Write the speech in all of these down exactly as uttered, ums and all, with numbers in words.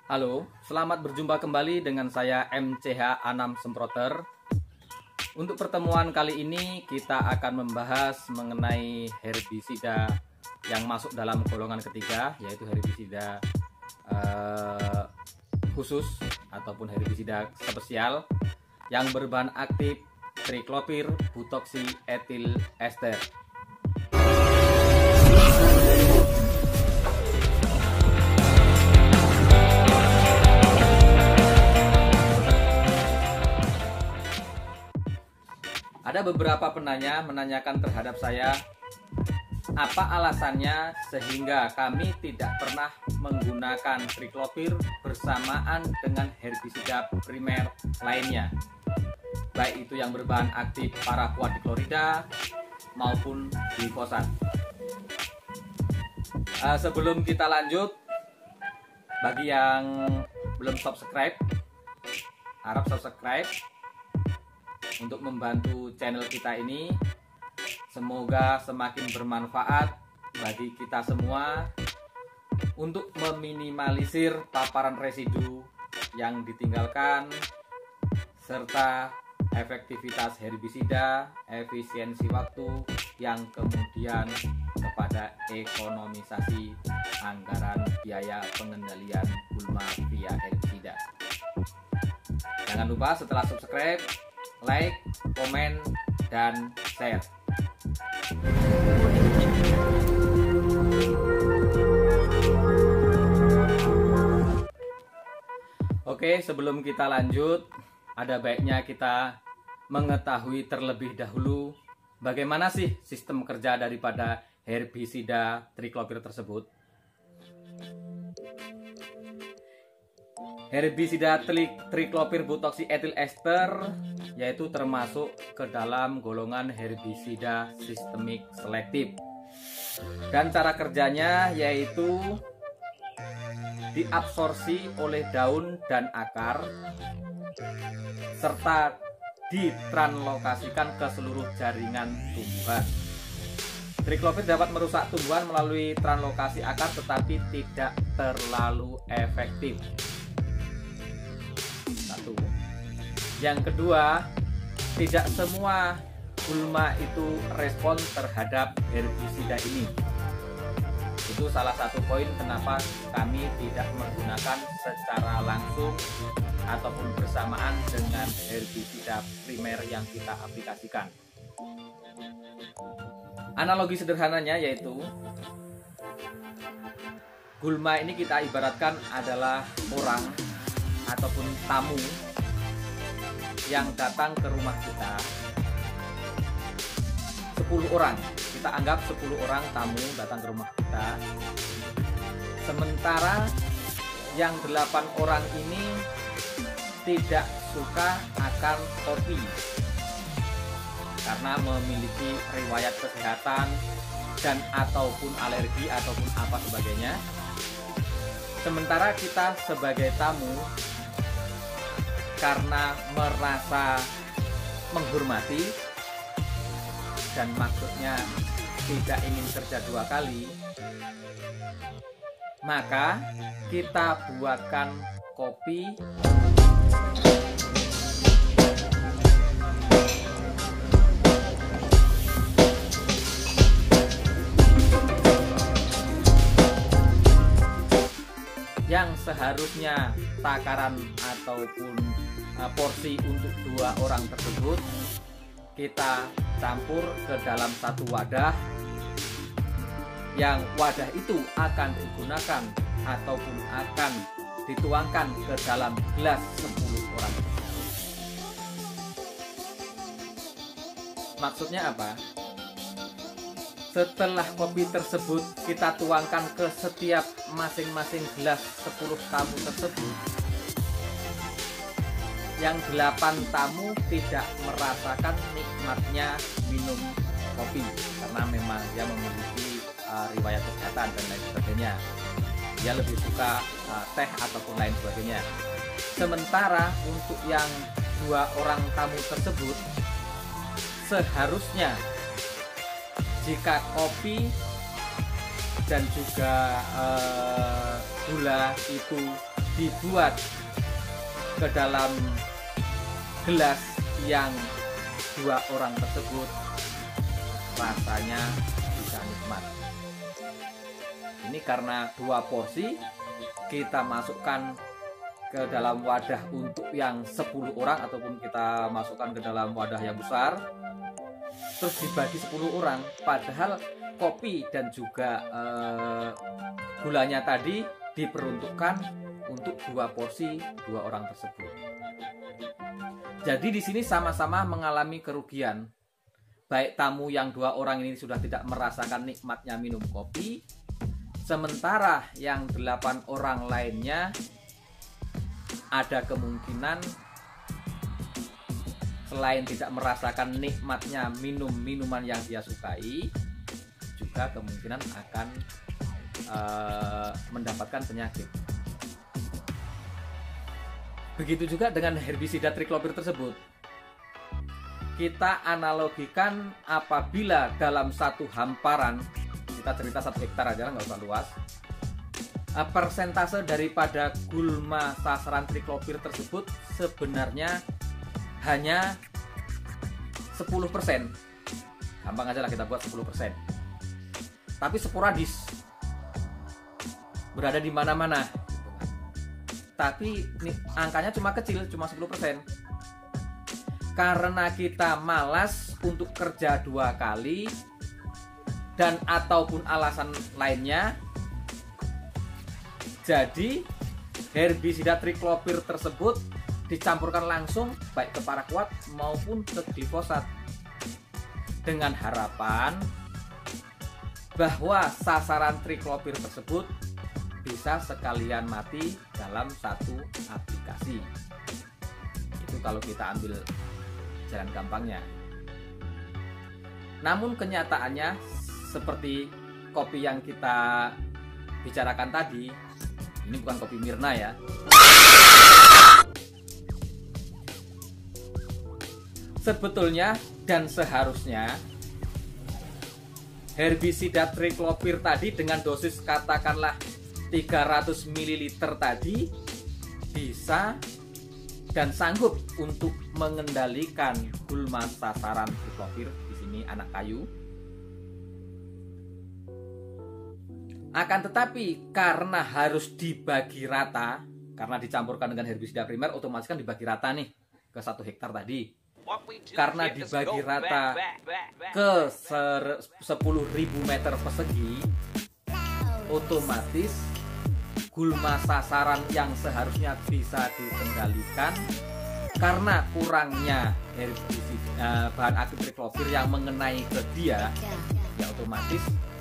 Halo, selamat berjumpa kembali dengan saya M C H Anam Semproter. Untuk pertemuan kali ini kita akan membahas mengenai herbisida yang masuk dalam golongan ketiga, yaitu herbisida eh, khusus ataupun herbisida spesial yang berbahan aktif triklopir butoksi etil ester. Ada beberapa penanya menanyakan terhadap saya, apa alasannya sehingga kami tidak pernah menggunakan triklopir bersamaan dengan herbisida primer lainnya, baik itu yang berbahan aktif paraquat-diklorida maupun glifosat. Uh, sebelum kita lanjut, bagi yang belum subscribe, harap subscribe untuk membantu channel kita ini. Semoga semakin bermanfaat bagi kita semua untuk meminimalisir paparan residu yang ditinggalkan, serta efektivitas herbisida, efisiensi waktu yang kemudian kepada ekonomisasi anggaran biaya pengendalian gulma via herbisida. Jangan lupa setelah subscribe, like, komen, dan share. Oke, sebelum kita lanjut, ada baiknya kita mengetahui terlebih dahulu bagaimana sih sistem kerja daripada herbisida triklopir tersebut. Herbisida triklopir butoksi etil ester yaitu termasuk ke dalam golongan herbisida sistemik selektif, dan cara kerjanya yaitu diabsorpsi oleh daun dan akar serta ditranslokasikan ke seluruh jaringan tumbuhan. Triklopir dapat merusak tumbuhan melalui translokasi akar tetapi tidak terlalu efektif. Satu. Yang kedua, tidak semua gulma itu respon terhadap herbisida ini. Itu salah satu poin kenapa kami tidak menggunakan secara langsung ataupun bersamaan dengan herbisida primer yang kita aplikasikan. Analogi sederhananya yaitu gulma ini kita ibaratkan adalah orang ataupun tamu yang datang ke rumah kita. Sepuluh orang, kita anggap sepuluh orang tamu datang ke rumah kita. Sementara yang delapan orang ini tidak suka akan kopi karena memiliki riwayat kesehatan dan ataupun alergi ataupun apa sebagainya. Sementara kita sebagai tamu karena merasa menghormati dan maksudnya tidak ingin kerja dua kali, maka kita buatkan kopi yang seharusnya takaran ataupun uh, porsi untuk dua orang tersebut kita campur ke dalam satu wadah, yang wadah itu akan digunakan ataupun akan dituangkan ke dalam gelas sepuluh orang. Maksudnya apa? Setelah kopi tersebut kita tuangkan ke setiap masing-masing gelas sepuluh tamu tersebut, yang delapan tamu tidak merasakan nikmatnya minum kopi karena memang dia memiliki uh, riwayat kesehatan dan lain sebagainya. Dia lebih suka uh, teh ataupun lain sebagainya. Sementara untuk yang dua orang tamu tersebut, seharusnya jika kopi dan juga uh, gula itu dibuat ke dalam gelas yang dua orang tersebut rasanya bisa nikmat. Ini karena dua porsi kita masukkan ke dalam wadah untuk yang sepuluh orang, ataupun kita masukkan ke dalam wadah yang besar, terus dibagi sepuluh orang, padahal kopi dan juga eh, gulanya tadi diperuntukkan untuk dua porsi dua orang tersebut. Jadi di sini sama-sama mengalami kerugian. Baik tamu yang dua orang ini sudah tidak merasakan nikmatnya minum kopi, sementara yang delapan orang lainnya ada kemungkinan selain tidak merasakan nikmatnya minum minuman yang dia sukai, juga kemungkinan akan uh, mendapatkan penyakit. Begitu juga dengan herbisida triklopir tersebut. Kita analogikan apabila dalam satu hamparan, kita cerita satu hektar aja, nggak usah luas, persentase daripada gulma sasaran triklopir tersebut sebenarnya hanya sepuluh persen. Gampang aja lah kita buat sepuluh persen. Tapi sporadis, berada di mana-mana. Tapi nih, angkanya cuma kecil, cuma sepuluh persen. Karena kita malas untuk kerja dua kali dan ataupun alasan lainnya, jadi herbisida triklopir tersebut dicampurkan langsung baik ke paraquat maupun ke glifosat, dengan harapan bahwa sasaran triklopir tersebut bisa sekalian mati dalam satu aplikasi. Itu kalau kita ambil jalan gampangnya. Namun kenyataannya seperti kopi yang kita bicarakan tadi, ini bukan kopi Mirna ya. Sebetulnya dan seharusnya herbisida triklopir tadi dengan dosis katakanlah tiga ratus mililiter tadi bisa dan sanggup untuk mengendalikan gulma sasaran triklopir, di sini anak kayu. Akan tetapi karena harus dibagi rata, karena dicampurkan dengan herbisida primer, otomatis kan dibagi rata nih ke satu hektar tadi. Karena dibagi rata ke sepuluh ribu meter persegi, otomatis gulma sasaran yang seharusnya bisa dikendalikan karena kurangnya herbisida, bahan aktif triklopir yang mengenai ke dia, ya otomatis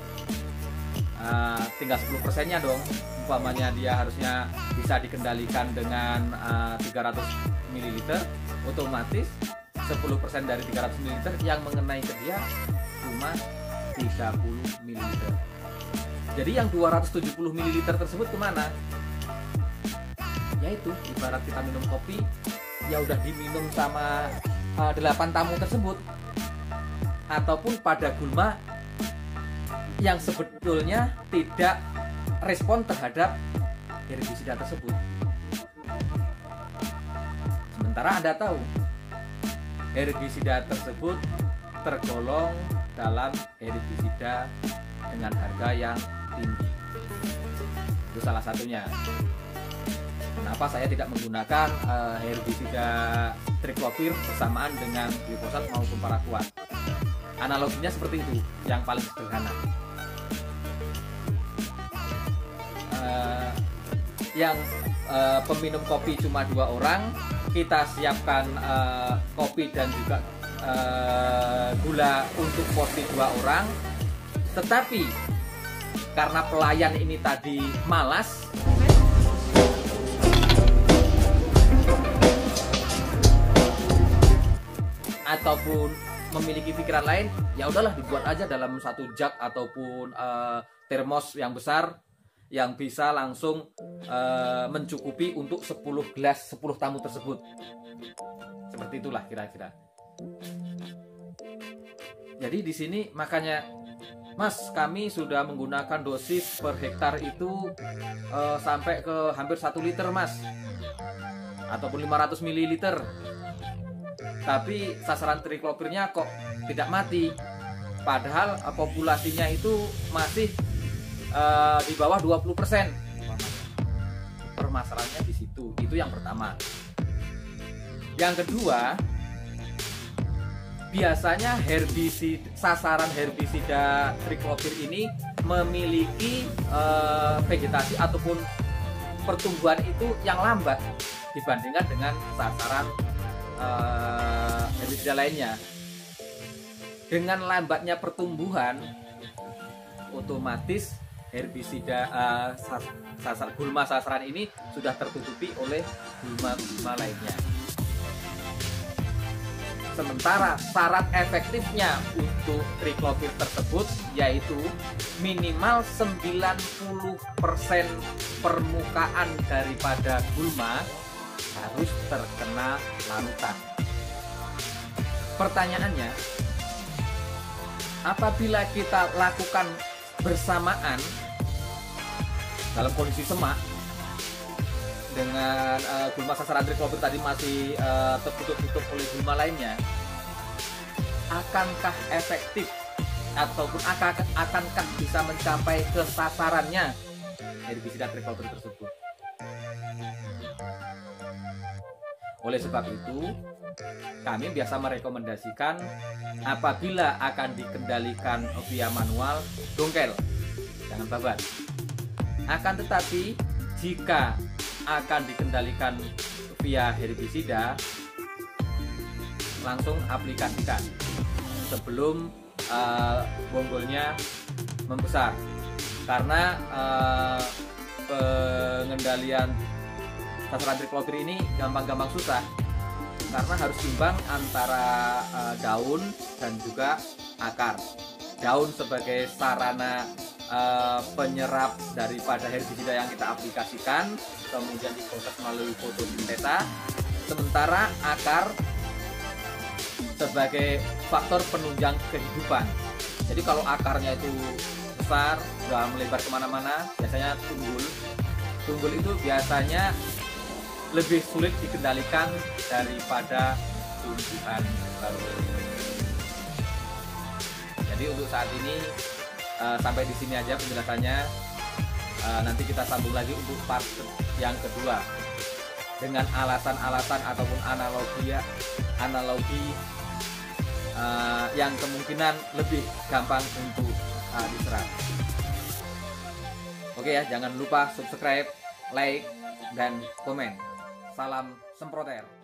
uh, tinggal sepuluh persennya dong. Umpamanya dia harusnya bisa dikendalikan dengan uh, tiga ratus mililiter, otomatis sepuluh persen dari tiga ratus mililiter yang mengenai ke dia cuma tiga puluh mililiter. Jadi yang dua ratus tujuh puluh mililiter tersebut kemana? Yaitu ibarat kita minum kopi, ya udah diminum sama uh, delapan tamu tersebut, ataupun pada gulma yang sebetulnya tidak respon terhadap herbisida tersebut. Sementara Anda tahu herbisida tersebut tergolong dalam herbisida dengan harga yang tinggi. Itu salah satunya. Kenapa saya tidak menggunakan uh, herbisida triklopir bersamaan dengan glifosat maupun paraquat? Analoginya seperti itu, yang paling sederhana. Uh, yang uh, peminum kopi cuma dua orang, kita siapkan uh, kopi dan juga uh, gula untuk porsi dua orang. Tetapi karena pelayan ini tadi malas, ataupun memiliki pikiran lain, ya udahlah dibuat aja dalam satu jug ataupun uh, termos yang besar yang bisa langsung uh, mencukupi untuk sepuluh gelas sepuluh tamu tersebut. Seperti itulah kira-kira. Jadi di sini makanya Mas, kami sudah menggunakan dosis per hektar itu uh, sampai ke hampir satu liter mas, ataupun lima ratus mililiter. Tapi sasaran triklopirnya kok tidak mati, padahal uh, populasinya itu masih uh, di bawah dua puluh persen. Permasalahannya di situ. Itu yang pertama. Yang kedua, biasanya herbisida, sasaran herbisida triklopir ini memiliki uh, vegetasi ataupun pertumbuhan itu yang lambat dibandingkan dengan sasaran uh, herbisida lainnya. Dengan lambatnya pertumbuhan, otomatis herbisida uh, sasar gulma sasaran ini sudah tertutupi oleh gulma-gulma lainnya. Sementara syarat efektifnya untuk triklopir tersebut yaitu minimal sembilan puluh persen permukaan daripada gulma harus terkena larutan. Pertanyaannya, apabila kita lakukan bersamaan dalam kondisi semak dengan uh, gulma sasaran triklopir tadi masih uh, tertutup-tutup oleh gulma lainnya, akankah efektif ataupun akan, akankah bisa mencapai ke sasarannya herbisida triklopir tersebut? Oleh sebab itu, kami biasa merekomendasikan apabila akan dikendalikan via manual, dongkel, jangan babat. Akan tetapi jika akan dikendalikan via herbisida, langsung aplikasikan sebelum uh, bonggolnya membesar, karena uh, pengendalian sasaran triklopir ini gampang-gampang susah, karena harus imbang antara uh, daun dan juga akar. Daun sebagai sarana Uh, penyerap daripada herbisida yang kita aplikasikan, kemudian diproses melalui fotosintesa, sementara akar sebagai faktor penunjang kehidupan. Jadi kalau akarnya itu besar, sudah melebar kemana-mana, biasanya tunggul. Tunggul itu biasanya lebih sulit dikendalikan daripada tumbuhan baru. Jadi untuk saat ini Uh, sampai di sini aja penjelasannya. Uh, nanti kita sambung lagi untuk part yang kedua dengan alasan-alasan ataupun analogi ya, analogi uh, yang kemungkinan lebih gampang untuk uh, diserap. Oke ya, jangan lupa subscribe, like, dan komen. Salam semproter.